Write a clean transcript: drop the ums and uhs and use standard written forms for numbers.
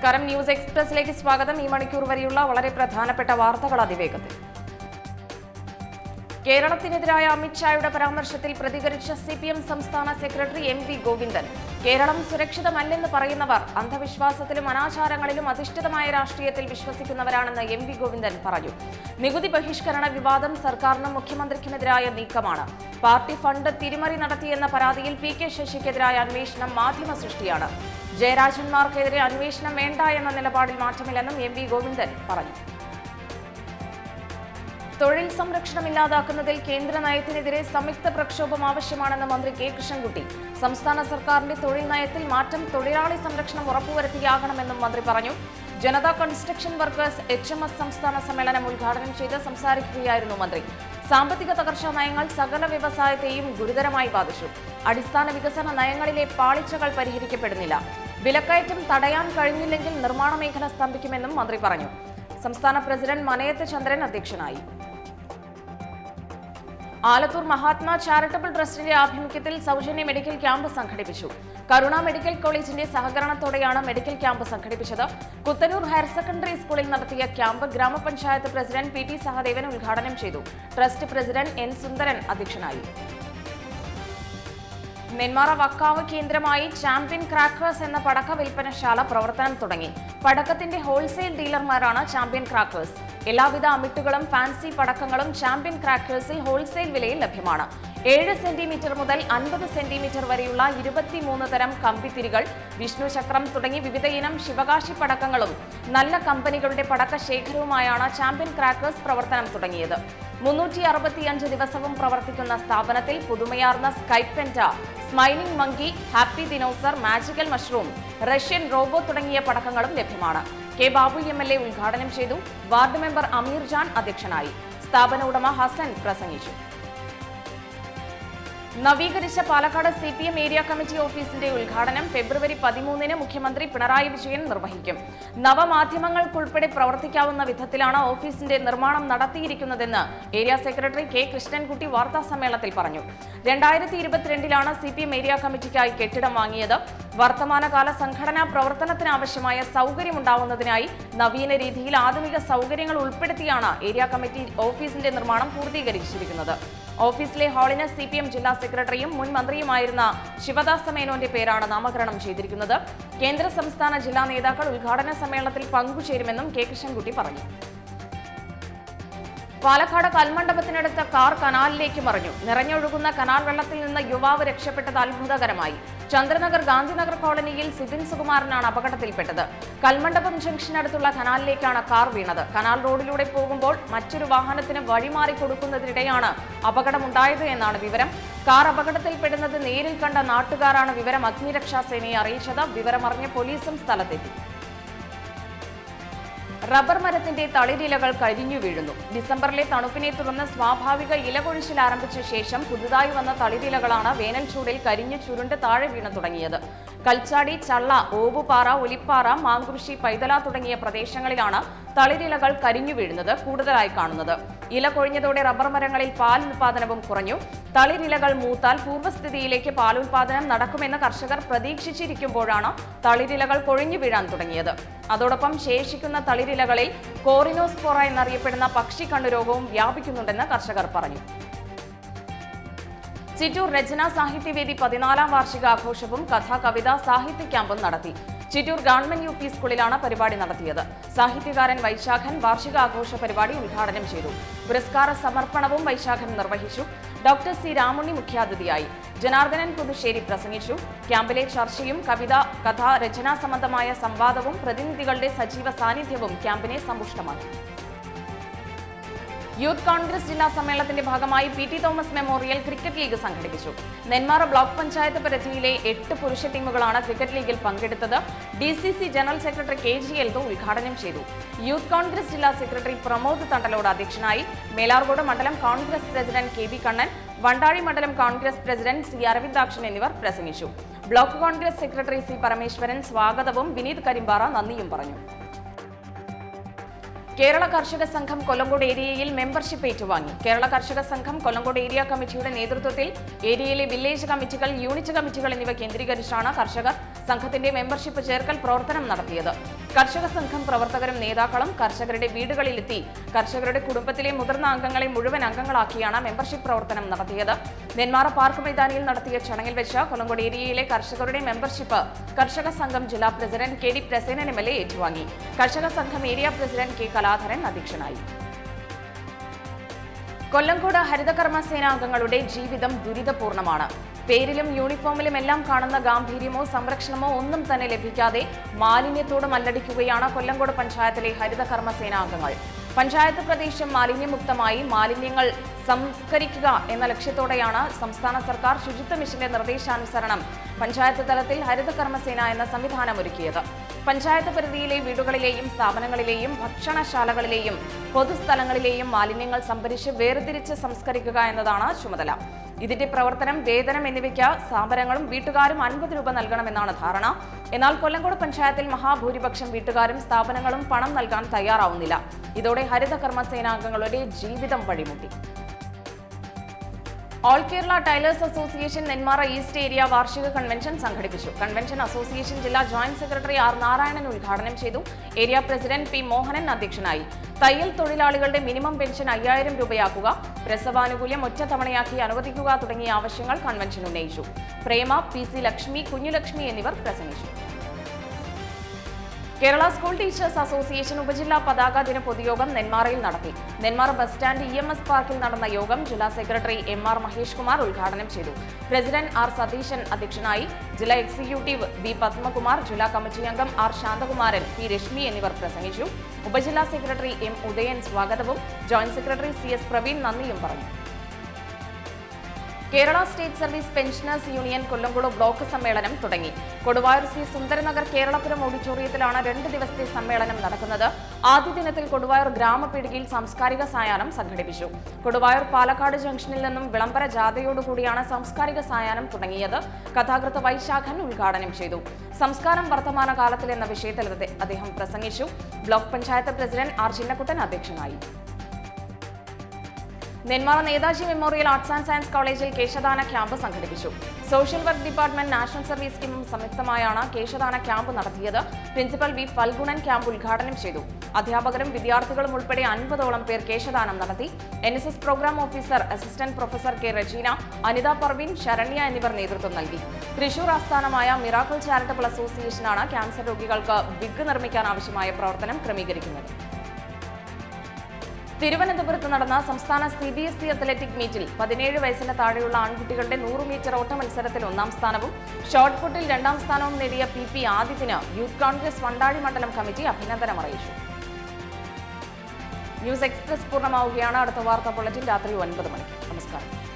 നമസ്കാരം, ന്യൂസ് എക്സ്പ്രസിലേക്ക് സ്വാഗതം. ഈ മണിക്കൂർ വരെയുള്ള വളരെ പ്രധാനപ്പെട്ട വാർത്തകൾ അതിവേഗത്തിൽ. കേരളത്തിനെതിരായ അമിത്ഷായുടെ പരാമർശത്തിൽ പ്രതികരിച്ച സിപിഎം സംസ്ഥാന സെക്രട്ടറി എം.വി. ഗോവിന്ദൻ. കേരളം സുരക്ഷിതമല്ലെന്ന് പറയുന്നവർ അന്ധവിശ്വാസത്തിലും അനാചാരങ്ങളിലും അധിഷ്ഠിതമായ രാഷ്ട്രീയത്തിൽ വിശ്വസിക്കുന്നവരാണെന്ന് എം.വി. ഗോവിന്ദൻ പറഞ്ഞു. നികുതി ബഹിഷ്കരണ വിവാദം സർക്കാരിനും മുഖ്യമന്ത്രിക്കുമെതിരായ നീക്കമാണ്. പാർട്ടി ഫണ്ട് തിരിമറി നടത്തിയെന്ന പരാതിയിൽ പി.കെ. ശശിക്കെതിരായ അന്വേഷണം മാധ്യമ സൃഷ്ടിയാണ്. ജയരാജന്മാർക്കെതിരെ അന്വേഷണം വേണ്ട എന്ന നിലപാടിൽ മാറ്റമില്ലെന്നും എം.വി. ഗോവിന്ദൻ പറഞ്ഞു. തൊഴിൽ സംരക്ഷണം ഇല്ലാതാക്കുന്നതിൽ കേന്ദ്ര നയത്തിനെതിരെ സംയുക്ത പ്രക്ഷോഭം ആവശ്യമാണെന്ന് മന്ത്രി കെ കൃഷ്ണൻകുട്ടി. സംസ്ഥാന സർക്കാരിന്റെ തൊഴിൽ നയത്തിൽ മാറ്റം തൊഴിലാളി സംരക്ഷണം ഉറപ്പുവരുത്തിയാകണമെന്നും മന്ത്രി പറഞ്ഞു. ജനതാ കൺസ്ട്രക്ഷൻ വർക്കേഴ്സ് HMS സംസ്ഥാന സമ്മേളനം ഉദ്ഘാടനം ചെയ്ത് സംസാരിക്കുകയായിരുന്നു മന്ത്രി. സാമ്പത്തിക തകർച്ചാ നയങ്ങൾ സകല വ്യവസായത്തെയും ഗുരുതരമായി ബാധിച്ചു. അടിസ്ഥാന വികസന നയങ്ങളിലെ പാളിച്ചകൾ പരിഹരിക്കപ്പെടുന്നില്ല. വിലക്കയറ്റം തടയാൻ കഴിഞ്ഞില്ലെങ്കിൽ നിർമ്മാണ മേഖല സ്തംഭിക്കുമെന്നും മന്ത്രി പറഞ്ഞു. സംസ്ഥാന പ്രസിഡന്റ് മനയത്ത് ചന്ദ്രൻ അധ്യക്ഷനായി. ആലത്തൂർ മഹാത്മാ ചാരിറ്റബിൾ ട്രസ്റ്റിന്റെ ആഭിമുഖ്യത്തിൽ സൗജന്യ മെഡിക്കൽ ക്യാമ്പ് സംഘടിപ്പിച്ചു. കരുണ മെഡിക്കൽ കോളേജിന്റെ സഹകരണത്തോടെയാണ് മെഡിക്കൽ ക്യാമ്പ് സംഘടിപ്പിച്ചത്. കുത്തനൂർ ഹയർ സെക്കൻഡറി സ്കൂളിൽ നടത്തിയ ക്യാമ്പ് ഗ്രാമപഞ്ചായത്ത് പ്രസിഡന്റ് PT സഹദേവൻ ഉദ്ഘാടനം ചെയ്തു. ട്രസ്റ്റ് പ്രസിഡന്റ് N സുന്ദരൻ അധ്യക്ഷനായി. നെന്മാറ വക്കാവ് കേന്ദ്രമായി ചാമ്പ്യൻ ക്രാക്കേഴ്സ് എന്ന പടക്ക വിൽപ്പനശാല പ്രവർത്തനം തുടങ്ങി. പടക്കത്തിന്റെ ഹോൾസെയിൽ ഡീലർമാരാണ് ചാമ്പ്യൻ ക്രാക്കേഴ്സ്. എല്ലാവിധ അമിട്ടുകളും ഫാൻസി പടക്കങ്ങളും ചാമ്പ്യൻ ക്രാക്കേഴ്സിൽ ഹോൾസെയിൽ വിലയിൽ ലഭ്യമാണ്. 7 സെന്റിമീറ്റർ മുതൽ 50 സെന്റിമീറ്റർ വരെയുള്ള 23 തരം കമ്പിത്തിരികൾ, വിഷ്ണു ചക്രം തുടങ്ങി വിവിധ ഇനം ശിവകാശി പടക്കങ്ങളും നല്ല കമ്പനികളുടെ പടക്ക ശേഖരവുമായാണ് ചാമ്പ്യൻ ക്രാക്കേഴ്സ് പ്രവർത്തനം തുടങ്ങിയത്. 365 ദിവസവും പ്രവർത്തിക്കുന്ന സ്ഥാപനത്തിൽ പുതുമയാർന്ന സ്കൈപെന്റ, smiling monkey, happy dinosaur, magical mushroom, Russian robo തുടങ്ങിയ പടക്കങ്ങളും ലഭ്യമാണ്. കെ ബാബു MLA ഉദ്ഘാടനം ചെയ്തു. വാർഡ് മെമ്പർ അമീർ ജാൻ അധ്യക്ഷനായി. സ്ഥാപന ഉടമ ഹസൻ പ്രസംഗിച്ചു. നവീകരിച്ച പാലക്കാട് CPM ഏരിയ കമ്മിറ്റി ഓഫീസിന്റെ ഉദ്ഘാടനം ഫെബ്രുവരി 13-ന് മുഖ്യമന്ത്രി പിണറായി വിജയൻ നിർവഹിക്കും. നവമാധ്യമങ്ങൾക്കുൾപ്പെടെ പ്രവർത്തിക്കാവുന്ന വിധത്തിലാണ് ഓഫീസിന്റെ നിർമ്മാണം നടത്തിയിരിക്കുന്നതെന്ന് ഏരിയ സെക്രട്ടറി കെ കൃഷ്ണൻകുട്ടി വാർത്താസമ്മേളനത്തിൽ പറഞ്ഞു. 2022-ലാണ് CPM ഏരിയ കമ്മിറ്റിക്കായി കെട്ടിടം വാങ്ങിയത്. വർത്തമാനകാല സംഘടനാ പ്രവർത്തനത്തിനാവശ്യമായ സൗകര്യമുണ്ടാവുന്നതിനായി നവീന രീതിയിൽ ആധുനിക സൗകര്യങ്ങൾ ഉൾപ്പെടുത്തിയാണ് ഏരിയ കമ്മിറ്റി ഓഫീസിന്റെ നിർമ്മാണം പൂർത്തീകരിച്ചിരിക്കുന്നത്. ഓഫീസിലെ ഹാളിന് CPM ജില്ലാ സെക്രട്ടറിയും മുൻ മന്ത്രിയുമായിരുന്ന ശിവദാസ മേനോന്റെ പേരാണ് നാമകരണം ചെയ്തിരിക്കുന്നത്. കേന്ദ്ര സംസ്ഥാന ജില്ലാ നേതാക്കൾ ഉദ്ഘാടന സമ്മേളനത്തിൽ പങ്കുചേരുമെന്നും കെ കൃഷ്ണൻകുട്ടി പറഞ്ഞു. പാലക്കാട് കൽമണ്ഡപത്തിനടുത്ത കാർ കനാലിലേക്ക് മറിഞ്ഞു. നിറഞ്ഞൊഴുകുന്ന കനാൽ വെള്ളത്തിൽ നിന്ന് യുവാവ് രക്ഷപ്പെട്ടത് അത്ഭുതകരമായി. ചന്ദ്രനഗർ ഗാന്ധിനഗർ കോളനിയിൽ സിബിൻ സുകുമാരനാണ് അപകടത്തിൽപ്പെട്ടത്. കൽമണ്ഡപം ജംഗ്ഷനടുത്തുള്ള കനാലിലേക്കാണ് കാർ വീണത്. കനാൽ റോഡിലൂടെ പോകുമ്പോൾ മറ്റൊരു വാഹനത്തിന് വഴിമാറി കൊടുക്കുന്നതിനിടെയാണ് അപകടമുണ്ടായത് എന്നാണ് വിവരം. കാർ അപകടത്തിൽപ്പെടുന്നത് നേരിൽ കണ്ട നാട്ടുകാരാണ് വിവരം അഗ്നിരക്ഷാസേനയെ അറിയിച്ചത്. വിവരമറിഞ്ഞ പോലീസും സ്ഥലത്തെത്തി. റബ്ബർ മരത്തിന്റെ തളിരിലകൾ കരിഞ്ഞു വീഴുന്നു. ഡിസംബറിലെ തണുപ്പിനെ തുടർന്ന് സ്വാഭാവിക ഇലകൊഴിച്ചിൽ ആരംഭിച്ച ശേഷം പുതുതായി വന്ന തളിരിലകളാണ് വേനൽ ചൂടിൽ കരിഞ്ഞു ചുരുണ്ട് താഴെ വീണു തുടങ്ങിയത്. കൽച്ചാടി, ചള്ള, ഓവുപാറ, ഒലിപ്പാറ, മാങ്കുറിശി, പൈതല തുടങ്ങിയ പ്രദേശങ്ങളിലാണ് തളിരിലകൾ കരിഞ്ഞു വീഴുന്നത് കൂടുതലായി കാണുന്നത്. ഇല കൊഴിഞ്ഞതോടെ റബ്ബർ മരങ്ങളിൽ പാൽ ഉൽപാദനവും കുറഞ്ഞു. തളിരിലകൾ മൂത്താൽ പൂർവ്വസ്ഥിതിയിലേക്ക് പാലുൽപാദനം നടക്കുമെന്ന് കർഷകർ പ്രതീക്ഷിച്ചിരിക്കുമ്പോഴാണ് തളിരിലകൾ കൊഴിഞ്ഞു വീഴാൻ തുടങ്ങിയത്. അതോടൊപ്പം ശേഷിക്കുന്ന തളിരിലകളിൽ കോറിനോസ്പോറ എന്നറിയപ്പെടുന്ന പക്ഷിക്കണ്ണുരോഗവും വ്യാപിക്കുന്നുണ്ടെന്ന് കർഷകർ പറഞ്ഞു. ചിറ്റൂർ രചനാ സാഹിത്യവേദി 14ാം വാർഷികാഘോഷവും കഥാ കവിത സാഹിത്യ ക്യാമ്പും നടത്തി. ചിറ്റൂർ ഗവൺമെന്റ് UP സ്കൂളിലാണ് പരിപാടി നടത്തിയത്. സാഹിത്യകാരൻ വൈശാഖൻ വാർഷികാഘോഷ പരിപാടി ഉദ്ഘാടനം ചെയ്തു. പുരസ്കാര സമർപ്പണവും വൈശാഖൻ നിർവഹിച്ചു. ഡോക്ടർ C രാമുണ്ണി മുഖ്യാതിഥിയായി. ജനാർദ്ദനൻ പുതുശ്ശേരി പ്രസംഗിച്ചു. ക്യാമ്പിലെ ചർച്ചയും കവിത, കഥ, രചനാ സംബന്ധമായ സംവാദവും പ്രതിനിധികളുടെ സജീവ സാന്നിധ്യവും ക്യാമ്പിനെ സമ്പുഷ്ടമാക്കി. യൂത്ത് കോൺഗ്രസ് ജില്ലാ സമ്മേളനത്തിന്റെ ഭാഗമായി PT Thomas memorial cricket league സംഘടിപ്പിച്ചു. നെന്മാറ ബ്ലോക്ക് പഞ്ചായത്ത് പരിധിയിലെ 8 പുരുഷ ടീമുകളാണ് ക്രിക്കറ്റ് ലീഗിൽ പങ്കെടുത്തത്. DCC general secretary KG Eldho ഉദ്ഘാടനം ചെയ്തു. യൂത്ത് കോൺഗ്രസ് ജില്ലാ സെക്രട്ടറി പ്രമോദ് തണ്ടലോട് അധ്യക്ഷനായി. മേലാർകോട് മണ്ഡലം കോൺഗ്രസ് പ്രസിഡന്റ് KB കണ്ണൻ, വണ്ടാഴി മണ്ഡലം കോൺഗ്രസ് പ്രസിഡന്റ് C അരവിന്ദാക്ഷൻ എന്നിവർ പ്രസംഗിച്ചു. Block Congress secretary C Parameswaran സ്വാഗതവും വിനീത് കരിമ്പാറ നന്ദിയും പറഞ്ഞു. കേരള കർഷക സംഘം കൊല്ലങ്കോട് ഏരിയയിൽ മെമ്പർഷിപ്പ് ഏറ്റുവാങ്ങി. കേരള കർഷക സംഘം കൊല്ലങ്കോട് ഏരിയ കമ്മിറ്റിയുടെ നേതൃത്വത്തിൽ ഏരിയയിലെ വില്ലേജ് കമ്മിറ്റികൾ, യൂണിറ്റ് കമ്മിറ്റികൾ എന്നിവ കേന്ദ്രീകരിച്ചാണ് കർഷകർ സംഘത്തിന്റെ മെമ്പർഷിപ്പ് ചേർക്കൽ പ്രവർത്തനം നടത്തിയത്. കർഷക സംഘം പ്രവർത്തകരും നേതാക്കളും കർഷകരുടെ വീടുകളിലെത്തി കർഷകരുടെ കുടുംബത്തിലെ മുതിർന്ന അംഗങ്ങളെ മുഴുവൻ അംഗങ്ങളാക്കിയാണ് മെമ്പർഷിപ്പ് പ്രവർത്തനം നടത്തിയത്. നെന്മാറ പാർക്ക് മൈതാനിയിൽ നടത്തിയ ചടങ്ങിൽ വെച്ച് കൊല്ലങ്കോട് ഏരിയയിലെ കർഷകരുടെ മെമ്പർഷിപ്പ് കർഷക സംഘം ജില്ലാ president K D Prasenan MLA ഏറ്റുവാങ്ങി. കർഷക സംഘം ഏരിയ പ്രസിഡന്റ് കെ കലാധരൻ അധ്യക്ഷനായി. കൊല്ലങ്കോട് ഹരിതകർമ്മ സേനാംഗങ്ങളുടെ ജീവിതം ദുരിതപൂർണമാണ്. പേരിലും യൂണിഫോമിലും എല്ലാം കാണുന്ന ഗാംഭീര്യമോ സംരക്ഷണമോ ഒന്നും തന്നെ ലഭിക്കാതെ മാലിന്യത്തോട് മല്ലടിക്കുകയാണ് കൊല്ലങ്കോട് പഞ്ചായത്തിലെ ഹരിതകർമ്മ സേനാംഗങ്ങൾ. പഞ്ചായത്ത് പ്രദേശം മാലിന്യമുക്തമായി മാലിന്യങ്ങൾ സംസ്കരിക്കുക എന്ന ലക്ഷ്യത്തോടെയാണ് സംസ്ഥാന സർക്കാർ ശുചിത്വ മിഷന്റെ നിർദ്ദേശാനുസരണം പഞ്ചായത്ത് തലത്തിൽ ഹരിതകർമ്മസേന എന്ന സംവിധാനം ഒരുക്കിയത്. പഞ്ചായത്ത് പരിധിയിലെ വീടുകളിലെയും സ്ഥാപനങ്ങളിലെയും ഭക്ഷണശാലകളിലെയും പൊതുസ്ഥലങ്ങളിലെയും മാലിന്യങ്ങൾ സംഭരിച്ച് വേർതിരിച്ച് സംസ്കരിക്കുക എന്നതാണ് ചുമതല. ഇതിന്റെ പ്രവർത്തനം, വേതനം എന്നിവയ്ക്ക് സ്ഥാപനങ്ങളും വീട്ടുകാരും 50 രൂപ നൽകണമെന്നാണ് ധാരണ. എന്നാൽ കൊല്ലങ്കോട് പഞ്ചായത്തിൽ മഹാഭൂരിപക്ഷം വീട്ടുകാരും സ്ഥാപനങ്ങളും പണം നൽകാൻ തയ്യാറാവുന്നില്ല. ഇതോടെ ഹരിതകർമ്മ സേനാംഗങ്ങളുടെ ജീവിതം വഴിമുട്ടി. All Kerala tailors association Nenmara east area വാർഷിക കൺവെൻഷൻ സംഘടിപ്പിച്ചു. കൺവെൻഷൻ അസോസിയേഷൻ ജില്ലാ ജോയിന്റ് സെക്രട്ടറി ആർ നാരായണൻ ഉദ്ഘാടനം ചെയ്തു. ഏരിയ പ്രസിഡന്റ് പി മോഹനൻ അധ്യക്ഷനായി. തയ്യൽ തൊഴിലാളികളുടെ മിനിമം പെൻഷൻ 5000 രൂപയാക്കുക, പ്രസവാനുകൂല്യം ഒറ്റത്തവണയാക്കി അനുവദിക്കുക തുടങ്ങിയ ആവശ്യങ്ങൾ കൺവെൻഷൻ ഉന്നയിച്ചു. പ്രേമ, PC ലക്ഷ്മി, കുഞ്ഞുലക്ഷ്മി എന്നിവർ പ്രസംഗിച്ചു. കേരള സ്കൂൾ ടീച്ചേഴ്സ് അസോസിയേഷൻ ഉപജില്ലാ പതാക ദിന പൊതുയോഗം നെന്മാറയിൽ നടത്തി. നെന്മാറ ബസ് സ്റ്റാൻഡ് EMS പാർക്കിൽ നടന്ന യോഗം ജില്ലാ സെക്രട്ടറി MR മഹേഷ് കുമാർ ഉദ്ഘാടനം ചെയ്തു. പ്രസിഡന്റ് R സതീശൻ അധ്യക്ഷനായി. ജില്ലാ എക്സിക്യൂട്ടീവ് B പത്മകുമാർ, ജില്ലാ കമ്മിറ്റി അംഗം R ശാന്തകുമാരൻ, P രശ്മി എന്നിവർ പ്രസംഗിച്ചു. ഉപജില്ലാ സെക്രട്ടറി M ഉദയൻ സ്വാഗതവും ജോയിന്റ് സെക്രട്ടറി CS പ്രവീൺ നന്ദിയും പറഞ്ഞു. Kerala state service pensioners union Kollengode block സമ്മേളനം തുടങ്ങി. കൊടുവായൂർ C സുന്ദരനഗർ കേരളപുരം ഓഡിറ്റോറിയത്തിലാണ് 2 ദിവസത്തെ സമ്മേളനം നടക്കുന്നത്. ആദ്യ ദിനത്തിൽ കൊടുവായൂർ ഗ്രാമപീടികയിൽ സാംസ്കാരിക സായാഹ്നം സംഘടിപ്പിച്ചു. കൊടുവായൂർ പാലക്കാട് ജംഗ്ഷനിൽ നിന്നും വിളംബര ജാഥയോടുകൂടിയാണ് സാംസ്കാരിക സായാഹ്നം തുടങ്ങിയത്. കഥാകൃത്ത് വൈശാഖൻ ഉദ്ഘാടനം ചെയ്തു. സംസ്കാരം വർത്തമാന കാലത്തിൽ എന്ന വിഷയത്തിൽ അദ്ദേഹം പ്രസംഗിച്ചു. Block panchayat president R Chinnakuttan അധ്യക്ഷനായി. Nenmara Netaji memorial arts and science കോളേജിൽ കേശദാന ക്യാമ്പ് സംഘടിപ്പിച്ചു. Social work department, national service സ്കീമും സംയുക്തമായാണ് കേശദാന ക്യാമ്പ് നടത്തിയത്. പ്രിൻസിപ്പൽ V ഫൽഗുണൻ ക്യാമ്പ് ഉദ്ഘാടനം ചെയ്തു. അധ്യാപകരും വിദ്യാർത്ഥികളും ഉൾപ്പെടെ 50ഓളം പേർ കേശദാനം നടത്തി. NSS programme officer assistant professor K Rejeena, Anitha Parveen, Saranya എന്നിവർ നേതൃത്വം നൽകി. തൃശൂർ ആസ്ഥാനമായ മിറാക്കിൾ ചാരിറ്റബിൾ അസോസിയേഷനാണ് ക്യാൻസർ രോഗികൾക്ക് വിഗ് നിർമ്മിക്കാൻ ആവശ്യമായ പ്രവർത്തനം ക്രമീകരിക്കുന്നത്. തിരുവനന്തപുരത്ത് നടന്ന സംസ്ഥാന CBSE അത്ലറ്റിക് മീറ്റിൽ 17 വയസ്സിന് താഴെയുള്ള ആൺകുട്ടികളുടെ 100 മീറ്റർ ഓട്ട മത്സരത്തിൽ 1ാം സ്ഥാനവും ഷോട്ട് പുട്ടിൽ 2ാം സ്ഥാനവും നേടിയ PP ആദിത്യന് യൂത്ത് കോൺഗ്രസ് വണ്ടാഴി മണ്ഡലം കമ്മിറ്റി അഭിനന്ദനം അറിയിച്ചു. ന്യൂസ് എക്സ്പ്രസ് പൂർണ്ണമാവുകയാണ്. അടുത്ത വാർത്താ ബുള്ളറ്റിൻ രാത്രി 9 മണിക്ക്. നമസ്കാരം.